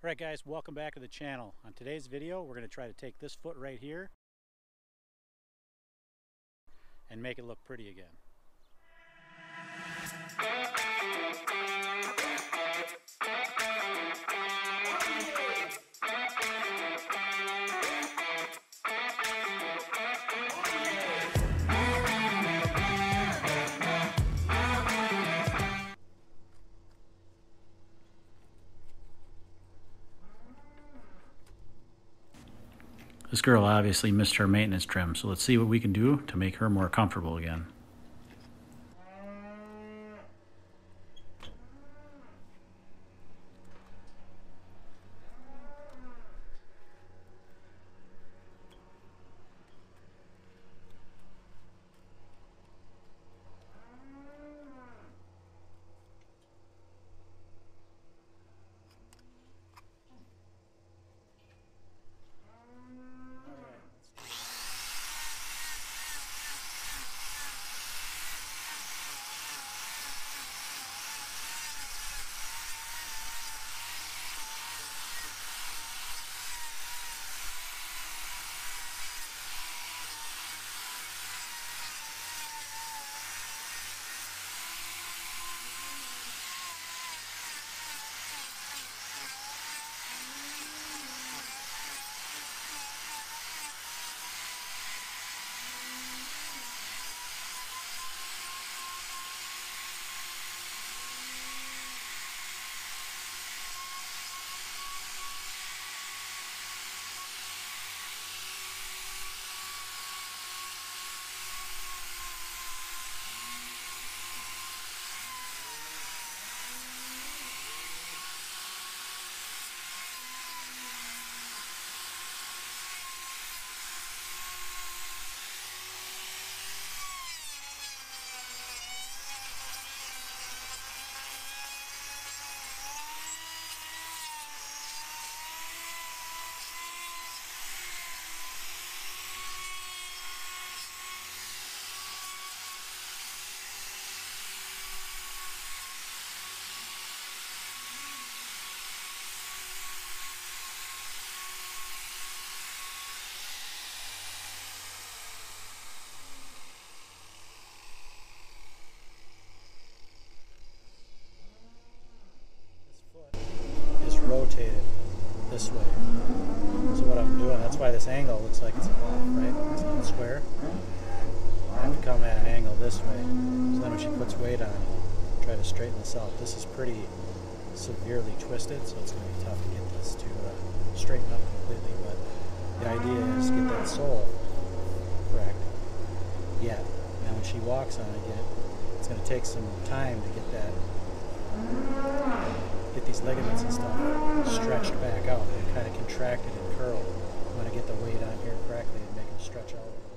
Alright guys, welcome back to the channel. On today's video we're going to try to take this foot right here and make it look pretty again. This girl obviously missed her maintenance trim, so let's see what we can do to make her more comfortable again. Rotated this way. So what I'm doing, that's why this angle looks like it's off, right? It's not square. I have to come at an angle this way. So then when she puts weight on, try to straighten this out. This is pretty severely twisted, so it's going to be tough to get this to straighten up completely. But the idea is get that sole correct. Yeah. Now when she walks on it again, it's going to take some time to get that. Get these ligaments and stuff stretched back out. They're kind of contracted and curled. I want to get the weight on here correctly and make them stretch out a little bit.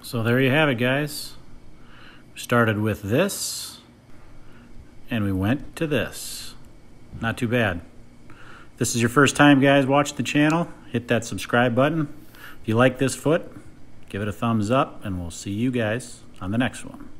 So there you have it, guys. We started with this, and we went to this. Not too bad. If this is your first time, guys, watching the channel, hit that subscribe button. If you like this foot, give it a thumbs up, and we'll see you guys on the next one.